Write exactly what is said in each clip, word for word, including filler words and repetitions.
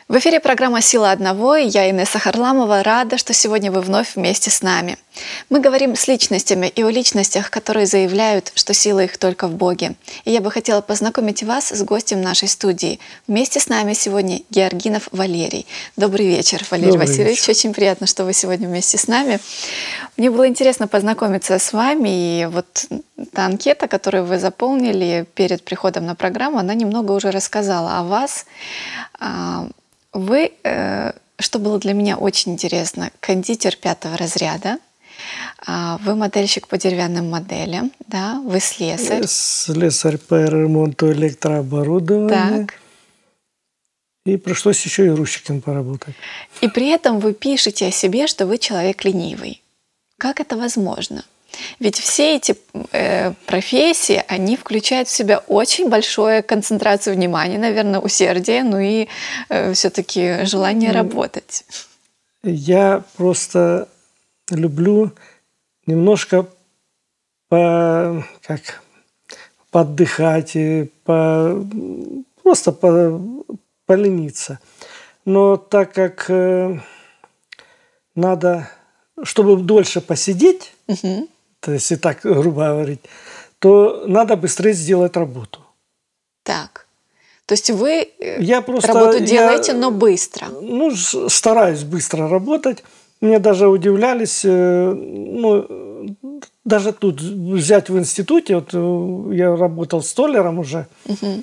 В эфире программа «Сила одного» и я, Инесса Харламова, рада, что сегодня вы вновь вместе с нами. Мы говорим с личностями и о личностях, которые заявляют, что сила их только в Боге. И я бы хотела познакомить вас с гостем нашей студии. Вместе с нами сегодня Георгинов Валерий. Добрый вечер, Валерий Добрый Васильевич. вечер. Очень приятно, что вы сегодня вместе с нами. Мне было интересно познакомиться с вами, и вот та анкета, которую вы заполнили перед приходом на программу, она немного уже рассказала о вас. Вы, что было для меня очень интересно, кондитер пятого разряда, вы модельщик по деревянным моделям, да, вы слесарь. Слесарь по ремонту электрооборудования. Так. И пришлось еще и грузчиком поработать. И при этом вы пишете о себе, что вы человек ленивый. Как это возможно? Ведь все эти э, профессии, они включают в себя очень большую концентрацию внимания, наверное, усердие, ну и э, все-таки желание работать. Я просто люблю немножко по, как, поотдыхать, по, просто по, полениться. Но так как э, надо, чтобы дольше посидеть, угу. То есть, и так грубо говорить, то надо быстрее сделать работу. Так. То есть вы я просто, работу делаете, я, но быстро? Ну, стараюсь быстро работать. Мне даже удивлялись, ну, даже тут взять в институте, вот я работал столяром уже, угу.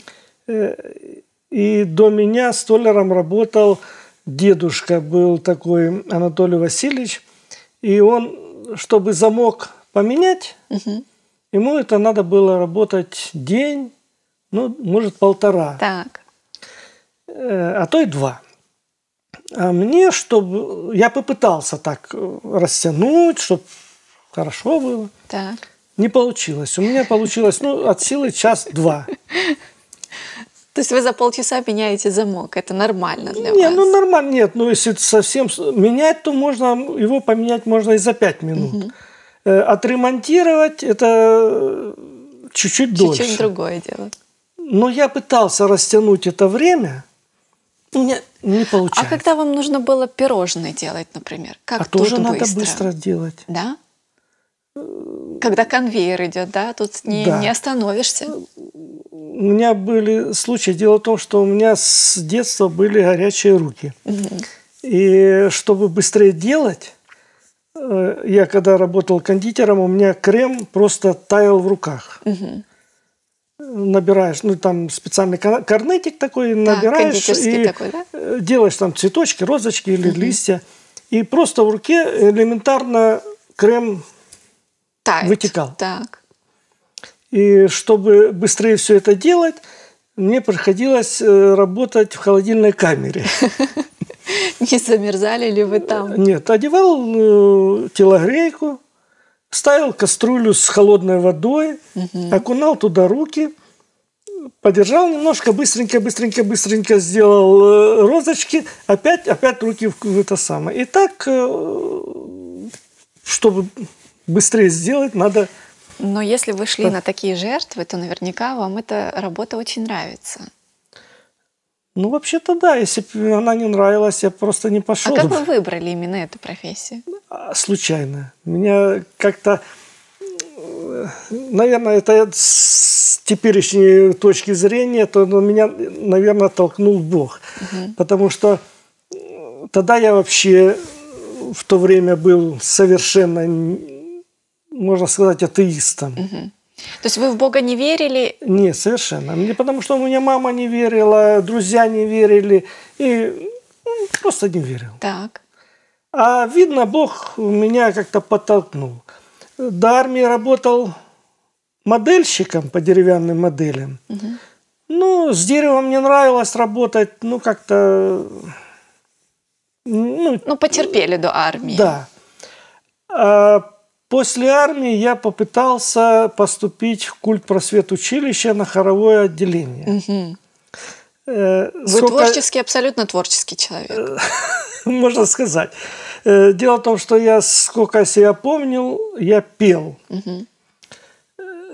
И до меня столяром работал дедушка, был такой Анатолий Васильевич, и он, чтобы замок поменять, угу. Ему это надо было работать день, ну, может, полтора. Так. А то и два. А мне, чтобы... Я попытался так растянуть, чтобы хорошо было. Так. Не получилось. У меня получилось, ну, от силы час-два. То есть вы за полчаса меняете замок. Это нормально для не, вас? Ну, нормально. Нет, ну, если совсем менять, то можно... Его поменять можно и за пять минут. Угу. Отремонтировать – это чуть-чуть дольше. Чуть-чуть другое дело. Но я пытался растянуть это время, не, не получается. А когда вам нужно было пирожные делать, например? Как а тут тоже быстро? надо быстро делать. Да? Когда конвейер идет, да? Тут не, да. не остановишься. У меня были случаи. Дело в том, что у меня с детства были горячие руки. Угу. И чтобы быстрее делать... Я когда работал кондитером, у меня крем просто таял в руках. Угу. Набираешь, ну там специальный корнетик такой, да, набираешь и такой, да? Делаешь там цветочки, розочки или угу. листья. И просто в руке элементарно крем Тает. Вытекал. Так. И чтобы быстрее все это делать, мне приходилось работать в холодильной камере. Не замерзали ли вы там? Нет, одевал э, телогрейку, ставил кастрюлю с холодной водой, угу. окунал туда руки, подержал немножко, быстренько, быстренько, быстренько сделал э, розочки, опять, опять руки в, в это самое. И так, э, чтобы быстрее сделать, надо... Но если вы шли на такие жертвы, то наверняка вам эта работа очень нравится. Ну, вообще-то да, если бы она не нравилась, я просто не пошел. А как вы выбрали именно эту профессию? Случайно. Меня как-то, наверное, это с теперешней точки зрения, то меня, наверное, толкнул Бог. Угу. Потому что тогда я вообще в то время был совершенно, можно сказать, атеистом. Угу. То есть вы в Бога не верили? Нет, совершенно. Мне, потому что у меня мама не верила, друзья не верили, и ну, просто не верил. Так. А видно, Бог меня как-то подтолкнул. До армии работал модельщиком по деревянным моделям. Угу. Ну, с деревом мне нравилось работать, ну, как-то... Ну, ну, потерпели до армии. Да. А после армии я попытался поступить в культпросветучилище на хоровое отделение. Угу. Э, Вы сколько... творческий, абсолютно творческий человек. Можно сказать. Дело в том, что я, сколько себя помнил, я пел. Угу.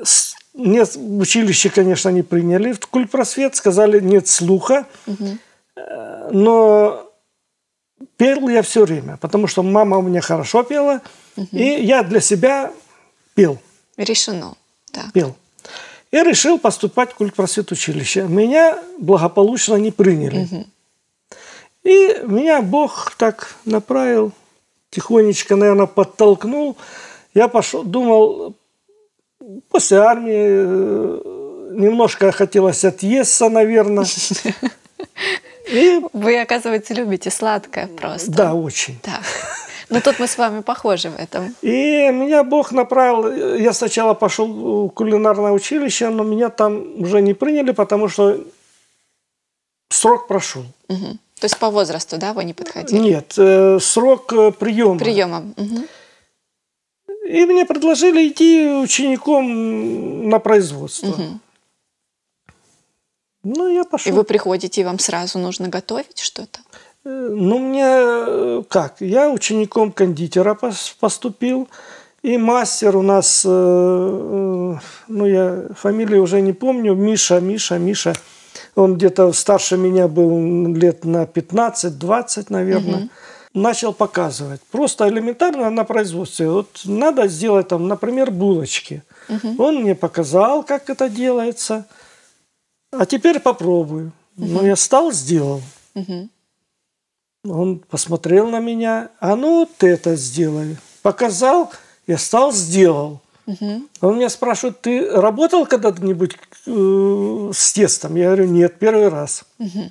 Нет, в училище, конечно, не приняли в культпросвет, сказали, нет слуха. Угу. Но пел я все время, потому что мама у меня хорошо пела, угу. и я для себя пел. Решено. Так. Пел. И решил поступать в культпросветучилище. Меня благополучно не приняли. Угу. И меня Бог так направил, тихонечко, наверное, подтолкнул. Я пошел, думал, после армии немножко хотелось отъесться, наверное. И... Вы, оказывается, любите сладкое просто. Да, очень. Так. Ну, тут мы с вами похожи в этом. И меня Бог направил. Я сначала пошел в кулинарное училище, но меня там уже не приняли, потому что срок прошел. Угу. То есть по возрасту, да, вы не подходили? Нет, э, срок приема. Приема. Угу. И мне предложили идти учеником на производство. Угу. Ну, я пошел. И вы приходите, и вам сразу нужно готовить что-то? Ну, мне как? Я учеником кондитера поступил. И мастер у нас, ну, я фамилию уже не помню, Миша, Миша, Миша. Он где-то старше меня был лет на пятнадцать-двадцать, наверное. Угу. Начал показывать. Просто элементарно на производстве. Вот надо сделать, там, например, булочки. Угу. Он мне показал, как это делается. А теперь попробую. Угу. Ну, я стал, сделал. Угу. Он посмотрел на меня. А ну, ты это сделай. Показал, я стал, сделал. Угу. Он меня спрашивает, ты работал когда-нибудь э, с тестом? Я говорю, нет, первый раз. Угу.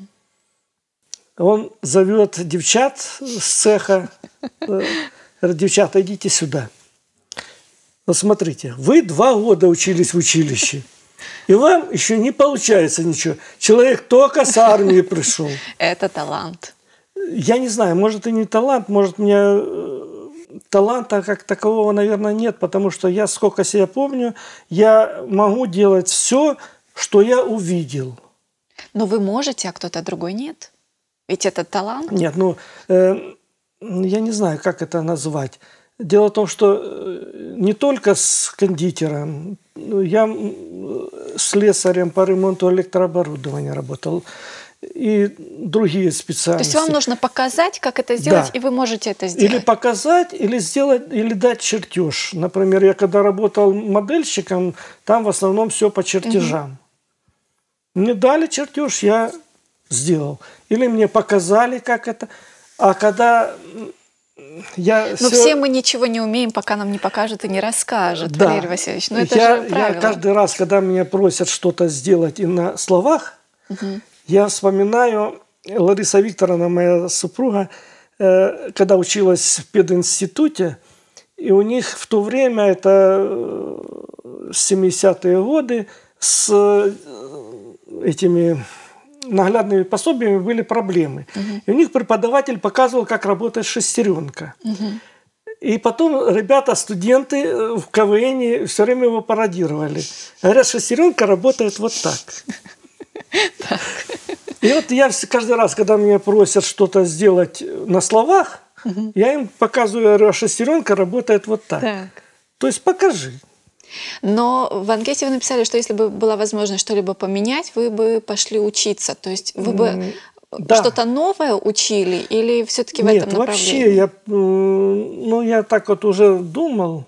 Он зовет девчат с цеха. Говорит, девчата, идите сюда. Вот смотрите, вы два года учились в училище. И вам еще не получается ничего. Человек только с армии пришел. Это талант. Я не знаю, может и не талант, может у меня таланта как такового, наверное, нет, потому что я, сколько себя помню, я могу делать все, что я увидел. Но вы можете, а кто-то другой нет? Ведь это талант? Нет, ну, э, я не знаю, как это назвать. Дело в том, что не только с кондитером, я слесарем по ремонту электрооборудования работал. И другие специальности. То есть вам нужно показать, как это сделать, да. И вы можете это сделать? Или показать, или сделать, или дать чертеж. Например, я когда работал модельщиком, там в основном все по чертежам. Угу. Мне дали чертеж, я сделал. Или мне показали, как это. А когда я... Но все... все мы ничего не умеем, пока нам не покажут и не расскажут, да. Валерий Васильевич. Но это я, же правило. Я каждый раз, когда меня просят что-то сделать и на словах, угу. Я вспоминаю, Лариса Викторовна, моя супруга, когда училась в пединституте, и у них в то время, это семидесятые годы, с этими наглядными пособиями были проблемы. Угу. И у них преподаватель показывал, как работает шестеренка. Угу. И потом ребята, студенты в КВН все время его пародировали. Говорят, шестеренка работает вот так. Так. И вот я каждый раз, когда меня просят что-то сделать на словах, угу. я им показываю, говорю, а шестеренка работает вот так. так. То есть покажи. Но в анкете вы написали, что если бы была возможность что-либо поменять, вы бы пошли учиться. То есть вы бы да. что-то новое учили или все-таки в Нет, этом направлении? Нет, вообще, я, ну, я так вот уже думал.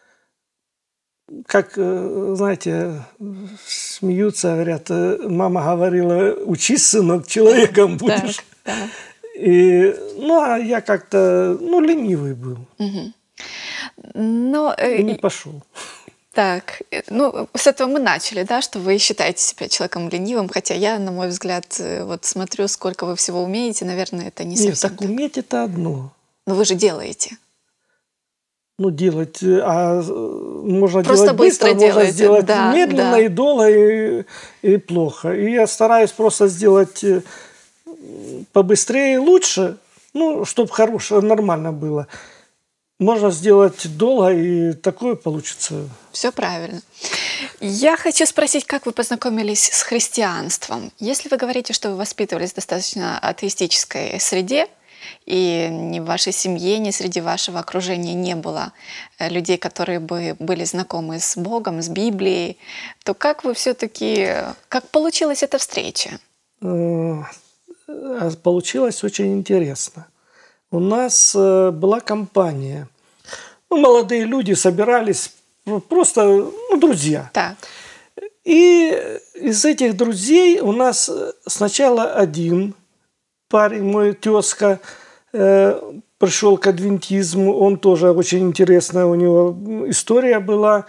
Как, знаете, смеются, говорят, мама говорила, учись, сынок, человеком будешь. Так, так. И, ну, а я как-то, ну, ленивый был. Угу. Но, и не пошел. Так, ну, с этого мы начали, да, что вы считаете себя человеком ленивым, хотя я, на мой взгляд, вот смотрю, сколько вы всего умеете, наверное, это не совсем Нет, так. Нет, так уметь это одно. Но вы же делаете. Ну, делать, а можно Просто делать быстро, быстро можно сделать да, медленно да. и долго, и, и плохо. И я стараюсь просто сделать побыстрее и лучше, ну, чтобы хорошее, нормально было. Можно сделать долго, и такое получится. Все правильно. Я хочу спросить, как вы познакомились с христианством? Если вы говорите, что вы воспитывались в достаточно атеистической среде, и ни в вашей семье, ни среди вашего окружения не было людей, которые бы были знакомы с Богом, с Библией, то как вы все-таки, как получилась эта встреча? а получилось очень интересно. У нас была компания. Ну, молодые люди собирались, просто ну, друзья. Так. И из этих друзей у нас сначала один парень, мой тезка, э, пришел к адвентизму. Он тоже очень интересная, у него история была.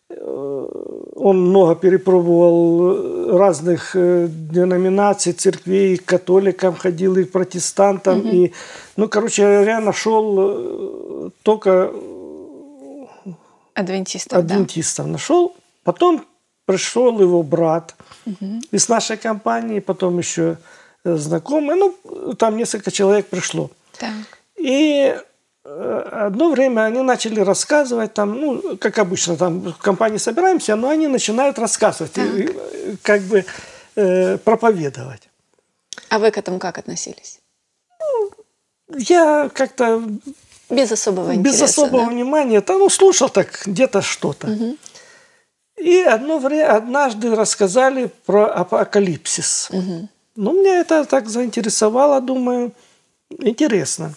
Он много перепробовал разных деноминаций, церквей, к католикам ходил, и к протестантам. Mm-hmm. И, ну, короче говоря, нашел только адвентистов. Адвентистов да. нашел. Потом пришел его брат mm-hmm. из нашей компании, потом еще знакомый. Ну, там несколько человек пришло. Так. И одно время они начали рассказывать, там, ну, как обычно, там в компании собираемся, но они начинают рассказывать, и, как бы э, проповедовать. А вы к этому как относились? Ну, я как-то... Без особого интереса, Без особого да? внимания. Там, ну, слушал так где-то что-то. Угу. И одно время, однажды рассказали про апокалипсис. Угу. Ну, меня это так заинтересовало, думаю, интересно.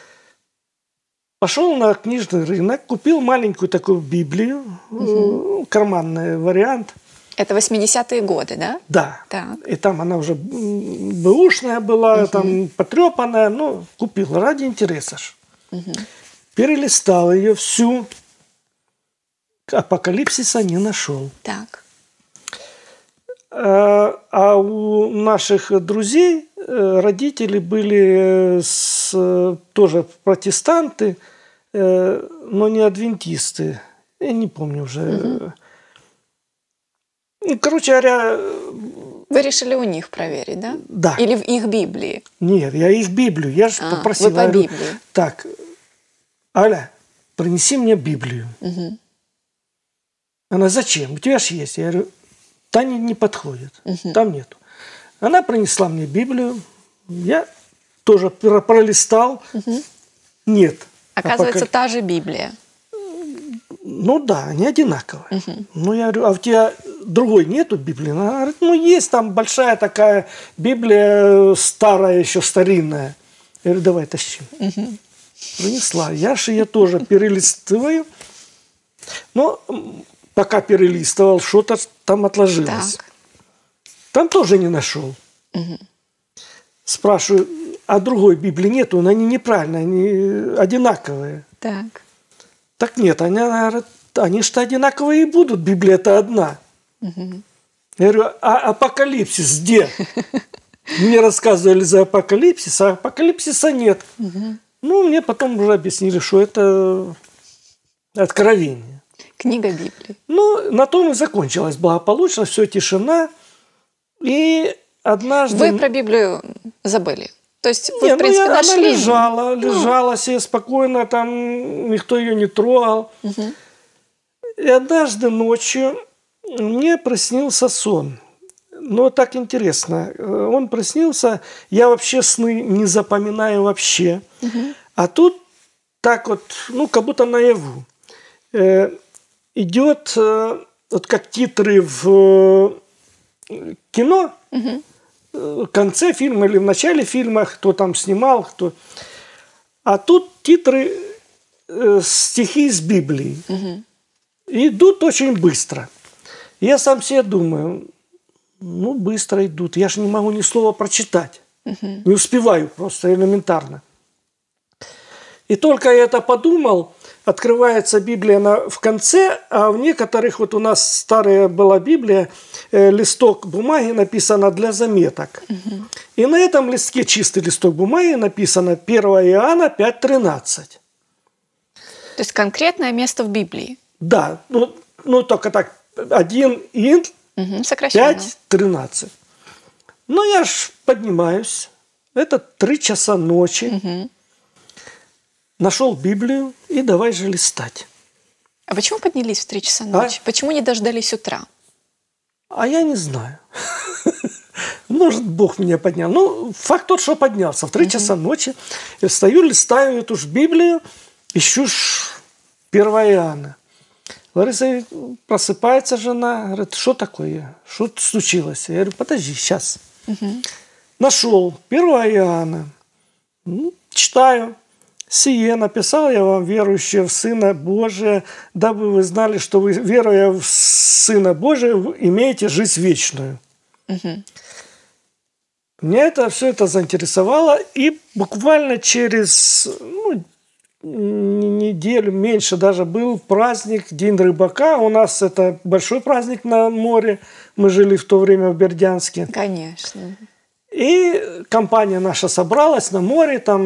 Пошел на книжный рынок, купил маленькую такую Библию, угу. карманный вариант. Это восьмидесятые годы, да? Да. Так. И там она уже бэушная была, угу. там потрепанная, ну, купил ради интереса. Угу. Перелистал ее всю. Апокалипсиса не нашел. Так. А, а у наших друзей родители были с, тоже протестанты, но не адвентисты. Я не помню уже. Угу. Короче говоря... Вы решили у них проверить, да? Да. Или в их Библии? Нет, я их Библию. Я же а, попросил. Вы по говорю, Библии. Так, Аля, принеси мне Библию. Угу. Она, зачем? У тебя же есть. Я говорю, та не, не подходит. Угу. Там нету. Она принесла мне Библию. Я тоже пролистал. Угу. Нет. Оказывается, а пока... та же Библия. Ну да, они одинаковые. Угу. Ну я говорю, а у тебя другой нету Библии? Она говорит, ну есть там большая такая Библия, старая еще, старинная. Я говорю, давай тащи. Угу. Принесла. Я же ее тоже перелистываю. Но пока перелистывал, что-то там отложилось. Так. Там тоже не нашел. Угу. Спрашиваю, а другой Библии нету? Они неправильные, они одинаковые. Так. Так нет, они, они что одинаковые и будут, Библия-то одна. Угу. Я говорю, а апокалипсис где? Мне рассказывали за апокалипсис, а апокалипсиса нет. Угу. Ну, мне потом уже объяснили, что это откровение. Книга Библии. Ну, на том и закончилось благополучно, все, тишина. И однажды... Вы про Библию забыли? То есть вы, не, в принципе, ну, я, нашли? Она лежала, лежала ну. себе спокойно, там никто ее не трогал. Угу. И однажды ночью мне приснился сон. Но так интересно. Он приснился, я вообще сны не запоминаю вообще. Угу. А тут так вот, ну, как будто наяву. Э, идет, э, вот как титры в э, кино, угу. в конце фильма или в начале фильма, кто там снимал, кто... А тут титры э, стихи из Библии. Угу. Идут очень быстро. Я сам себе думаю, ну, быстро идут. Я же не могу ни слова прочитать. Угу. Не успеваю просто элементарно. И только я это подумал, открывается Библия на, в конце, а в некоторых, вот у нас старая была Библия, э, листок бумаги написано для заметок. Угу. И на этом листке, чистый листок бумаги, написано первое Иоанна пять тринадцать. То есть конкретное место в Библии? Да, ну, ну только так, один Ин, угу, пять тринадцать. Ну, я ж поднимаюсь, это три часа ночи. Угу. Нашел Библию и давай же листать. А почему поднялись в три часа ночи? А? Почему не дождались утра? А я не знаю. Может, Бог меня поднял. Ну, факт тот, что поднялся. В три часа ночи я стою, листаю эту ж Библию, ищу ж первое Иоанна. Лариса просыпается жена, говорит, что такое? Что случилось? Я говорю, подожди, сейчас. нашел первое Иоанна. Ну, читаю. «Сие написал я вам, верующие в Сына Божия, дабы вы знали, что вы, веруя в Сына Божия, имеете жизнь вечную». Угу. Меня это, все это заинтересовало, и буквально через ну, неделю, меньше даже, был праздник День рыбака. У нас это большой праздник на море. Мы жили в то время в Бердянске. Конечно. И компания наша собралась на море, там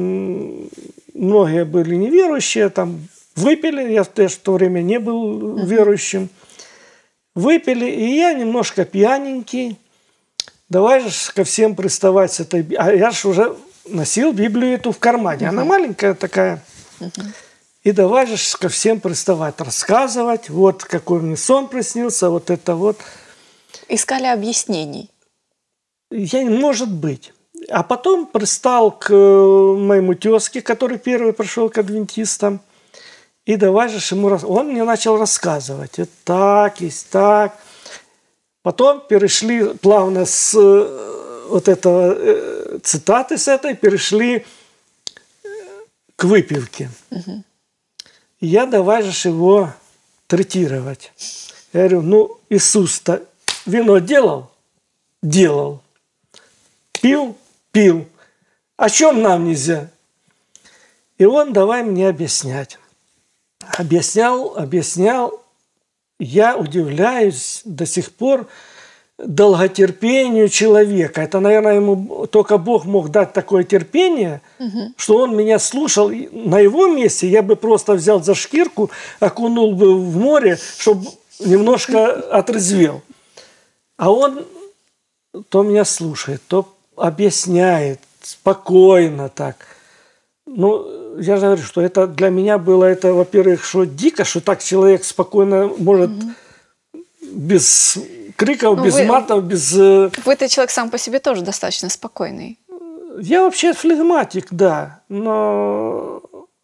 многие были неверующие, там выпили, я в то время не был uh-huh. верующим, выпили, и я немножко пьяненький, давай же ко всем приставать с этой... А я же уже носил Библию эту в кармане, uh-huh. она маленькая такая, uh-huh. и давай же ко всем приставать, рассказывать, вот какой мне сон приснился, вот это вот. Искали объяснений. Я, может быть. А потом пристал к моему тезке, который первый пришел к адвентистам. И давай же ему... Он мне начал рассказывать. И так, и так. Потом перешли плавно с вот этого цитаты с этой, перешли к выпивке. Угу. И я давай же его третировать. Я говорю, ну, Иисус-то вино делал? Делал. Пил? Пил. О чем нам нельзя? И он давай мне объяснять. Объяснял, объяснял. Я удивляюсь до сих пор долготерпению человека. Это, наверное, ему только Бог мог дать такое терпение, угу. что он меня слушал. На его месте я бы просто взял за шкирку, окунул бы в море, чтобы немножко отрезвел. А он то меня слушает, то объясняет спокойно так. Ну, я же говорю, что это для меня было, это, во-первых, что дико, что так человек спокойно может mm-hmm. без криков, ну, без вы, матов, без... Вы-то человек сам по себе тоже достаточно спокойный. Я вообще флегматик, да, но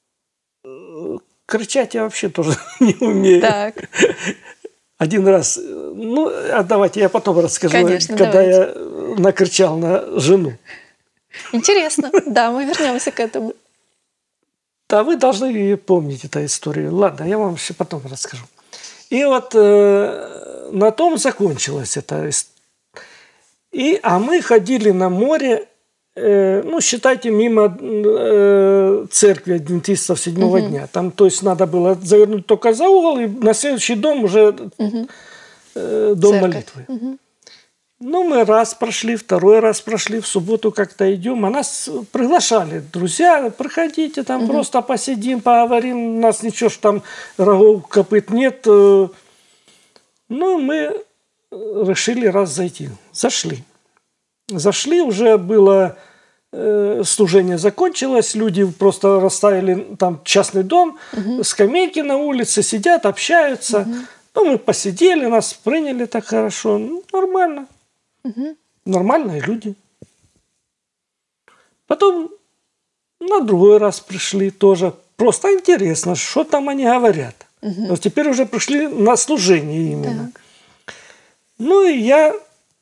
кричать я вообще тоже не умею. Так. Один раз, ну, а давайте я потом расскажу, Конечно, когда давайте. я накричал на жену. Интересно, да, мы вернемся к этому. Да, вы должны помнить эту историю. Ладно, я вам еще потом расскажу. И вот э, на том закончилась эта история. И, а мы ходили на море, э, ну, считайте, мимо э, церкви адвентистов седьмого угу. дня. Там, то есть, надо было завернуть только за угол, и на следующий дом уже угу. э, дом Церковь. молитвы. Угу. Ну, мы раз прошли, второй раз прошли, в субботу как-то идем. А нас приглашали. Друзья, приходите, там угу. просто посидим, поговорим. У нас ничего ж там, рогов, копыт нет. Ну, мы решили раз зайти. Зашли. Зашли, уже было... Э, служение закончилось. Люди просто расставили там частный дом, угу. скамейки на улице, сидят, общаются. Угу. Ну, мы посидели, нас приняли так хорошо. Ну, нормально. Угу. Нормальные люди. Потом на другой раз пришли тоже. Просто интересно, что там они говорят. Угу. Но теперь уже пришли на служение именно. Так. Ну и я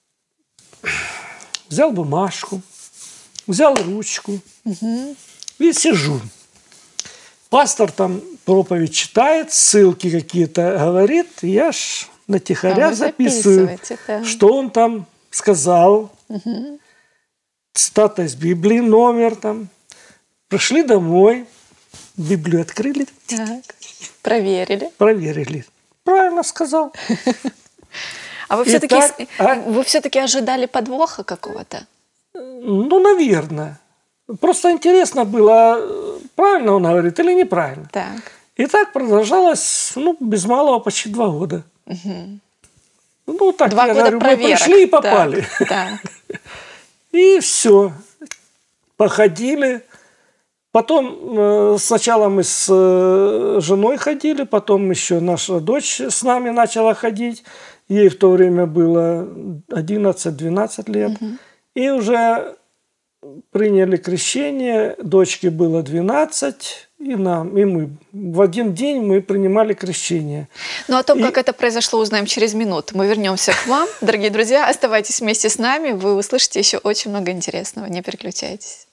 взял бумажку, взял ручку угу. и сижу. Пастор там проповедь читает, ссылки какие-то говорит. Я ж натихаря а записываю, да. что он там сказал, угу. цитата из Библии, номер там. Пришли домой, Библию открыли. Так. Проверили. Проверили. Правильно сказал. А вы все-таки а? вы все-таки ожидали подвоха какого-то? Ну, наверное. Просто интересно было, правильно он говорит или неправильно. Так. И так продолжалось, ну, без малого почти два года. Угу. Ну, так, Два я года говорю, проверок. Мы пришли и попали. Так, так. И все. Походили. Потом э, сначала мы с э, женой ходили, потом еще наша дочь с нами начала ходить. Ей в то время было одиннадцать-двенадцать лет. Угу. И уже приняли крещение, дочке было двенадцать, и нам, и мы. В один день мы принимали крещение. Ну о том, и... как это произошло, узнаем через минуту. Мы вернемся к вам. Дорогие друзья, оставайтесь вместе с нами, вы услышите еще очень много интересного. Не переключайтесь.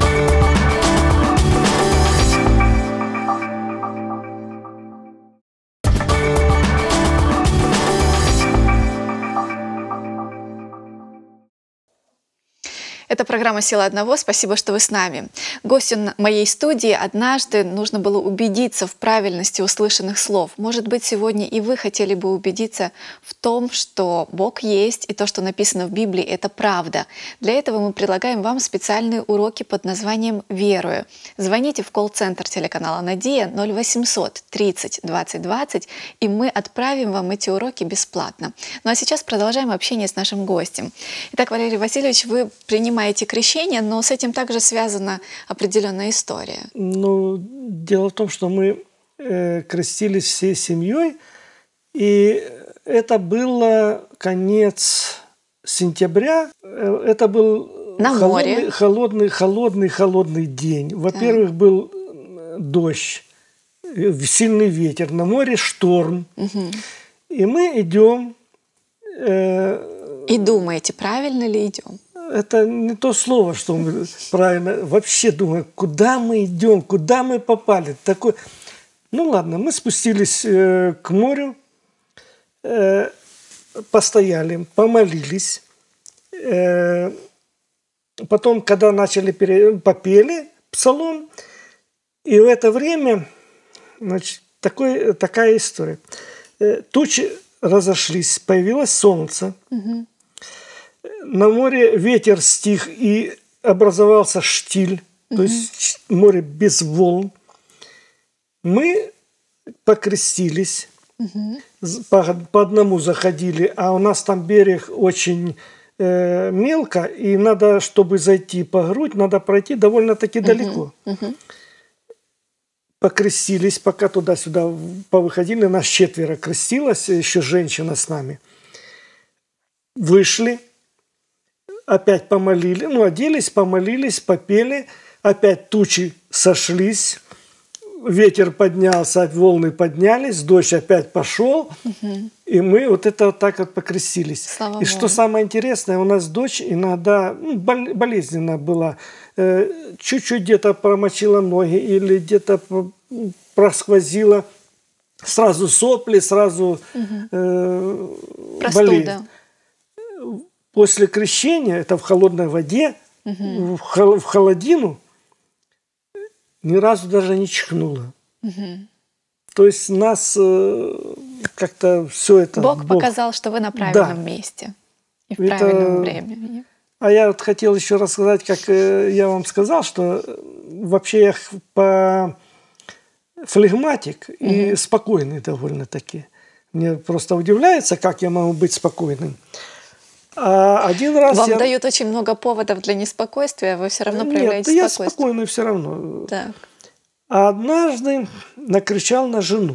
Это программа «Сила одного». Спасибо, что вы с нами. Гостю моей студии однажды нужно было убедиться в правильности услышанных слов. Может быть, сегодня и вы хотели бы убедиться в том, что Бог есть, и то, что написано в Библии, это правда. Для этого мы предлагаем вам специальные уроки под названием «Верую». Звоните в колл-центр телеканала «Надия» ноль восемьсот тридцать двадцать двадцать, и мы отправим вам эти уроки бесплатно. Ну а сейчас продолжаем общение с нашим гостем. Итак, Валерий Васильевич, вы принимаете крещение, но с этим также связана определенная история. Ну, дело в том, что мы э, крестились всей семьей, и это было конец сентября. Это был на холодный, море. холодный, холодный, холодный день. Во-первых, да. был дождь, сильный ветер, на море шторм. Угу. И мы идем. Э, и думаете, правильно ли идем? Это не то слово, что мы правильно вообще думаем, куда мы идем, куда мы попали. Такой... Ну ладно, мы спустились э, к морю, э, постояли, помолились. Э, потом, когда начали, пере... попели псалом, и в это время, значит, такой, такая история. Э, тучи разошлись, появилось солнце. Угу. На море ветер стих, и образовался штиль, угу. то есть море без волн. Мы покрестились, угу. по, по одному заходили, а у нас там берег очень э, мелко, и надо, чтобы зайти по грудь, надо пройти довольно-таки угу. далеко. Угу. Покрестились, пока туда-сюда повыходили, нас четверо крестилось, еще женщина с нами. Вышли. Опять помолили, ну, оделись, помолились, попели. Опять тучи сошлись, ветер поднялся, волны поднялись, дождь опять пошел. Угу. И мы вот это вот так вот покрестились. Слава и Богу. Что самое интересное, у нас дочь иногда ну, болезненно была. Э, чуть-чуть где-то промочила ноги или где-то просквозила. Сразу сопли, сразу угу. э, болезнь. После крещения, это в холодной воде, угу. в, хол, в холодину, ни разу даже не чихнуло. Угу. То есть нас э, как-то все это... Бог, Бог показал, что вы на правильном да. месте и в это... правильном времени. А я вот хотел еще рассказать, как э, я вам сказал, что вообще я по флегматик угу. и спокойный довольно-таки. Мне просто удивляется, как я могу быть спокойным. А один раз Вам я... дают очень много поводов для неспокойствия, а вы все равно проявляете Нет, спокойствие. я спокойный все равно. Так. А однажды накричал на жену.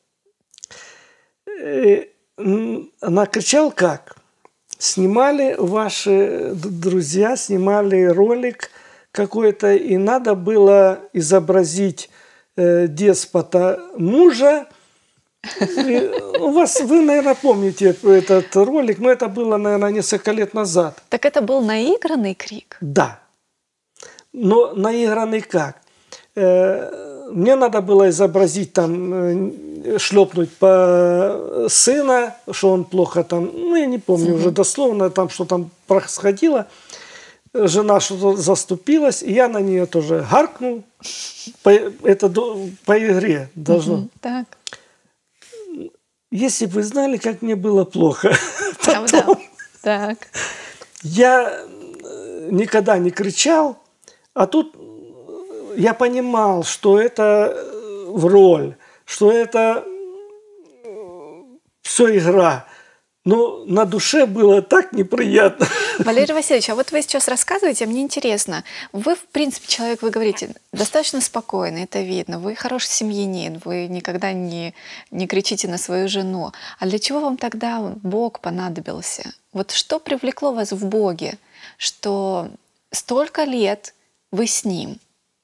И накричал как? Снимали ваши друзья, снимали ролик какой-то, и надо было изобразить э, деспота мужа. И у вас, вы, наверное, помните этот ролик, но это было, наверное, несколько лет назад. Так это был наигранный крик? Да. Но наигранный как? Э, мне надо было изобразить там, э, шлепнуть по сына, что он плохо там, ну, я не помню угу. уже дословно, там, что там происходило. Жена что-то заступилась, и я на нее тоже гаркнул. По, это до, по игре должно. Угу. Так. Если бы вы знали, как мне было плохо. Правда? Потом, так. Я никогда не кричал, а тут я понимал, что это в роль, что это все игра. Но на душе было так неприятно. Валерий Васильевич, а вот вы сейчас рассказываете, мне интересно. Вы, в принципе, человек, вы говорите, достаточно спокойный, это видно. Вы хороший семьянин, вы никогда не, не кричите на свою жену. А для чего вам тогда Бог понадобился? Вот что привлекло вас в Боге, что столько лет вы с ним.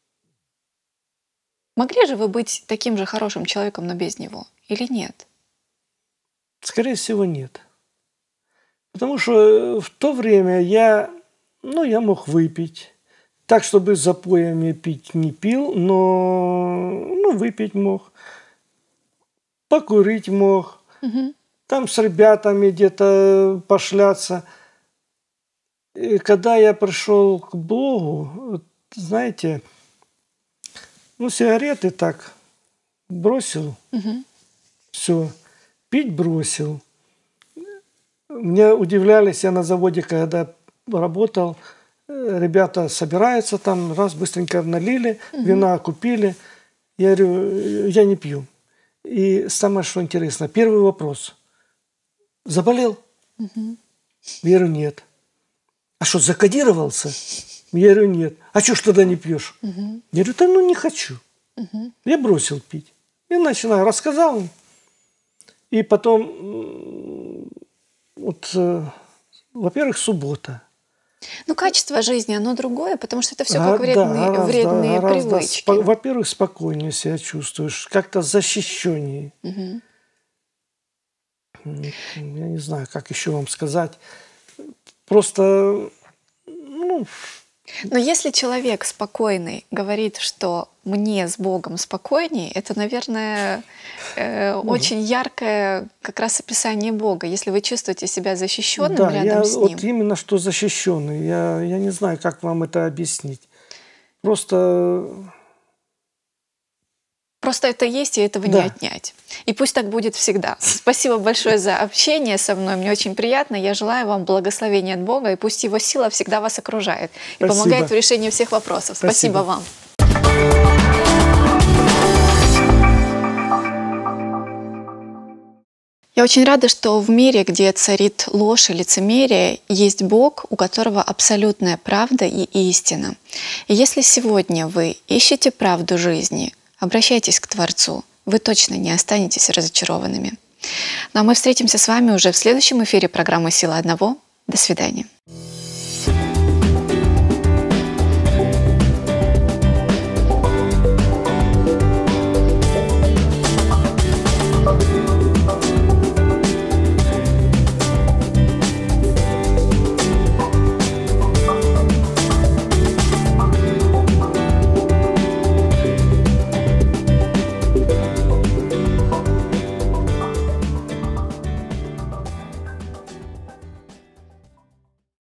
Могли же вы быть таким же хорошим человеком, но без него? Или нет? Скорее всего, нет. Потому что в то время я, ну, я мог выпить. Так, чтобы с запоями пить не пил, но ну, выпить мог. Покурить мог. Угу. Там с ребятами где-то пошляться. И когда я пришел к Богу, вот, знаете, ну, сигареты так бросил. Угу. Все. Пить бросил. Мне удивлялись, я на заводе, когда работал, ребята собираются там, раз быстренько налили, угу. вина купили. Я говорю, я не пью. И самое, что интересно, первый вопрос. Заболел? Угу. Я говорю, нет. А что, закодировался? Я говорю, нет. А что ж тогда не пьешь? Угу. Я говорю, да ну не хочу. Угу. Я бросил пить. И начинаю, рассказал им. И потом, вот, э, во-первых, суббота. Ну, качество жизни, оно другое, потому что это все А, как вредные, да, гораздо, вредные гораздо привычки. Спо- во-первых, спокойнее себя чувствуешь, как-то защищеннее. Угу. Я не знаю, как еще вам сказать. Просто, ну... Но если человек спокойный говорит, что мне с Богом спокойней, это, наверное, э, ну, очень яркое как раз описание Бога. Если вы чувствуете себя защищенным да, рядом я с Ним. вот именно что защищенный. Я, я не знаю, как вам это объяснить. Просто... Просто это есть, и этого Да. не отнять. И пусть так будет всегда. Спасибо большое за общение со мной. Мне очень приятно. Я желаю вам благословения от Бога, и пусть Его сила всегда вас окружает и Спасибо. помогает в решении всех вопросов. Спасибо, Спасибо. вам. Я очень рада, что в мире, где царит ложь и лицемерие, есть Бог, у которого абсолютная правда и истина. И если сегодня вы ищете правду жизни, обращайтесь к Творцу, вы точно не останетесь разочарованными. Ну а мы встретимся с вами уже в следующем эфире программы «Сила одного». До свидания.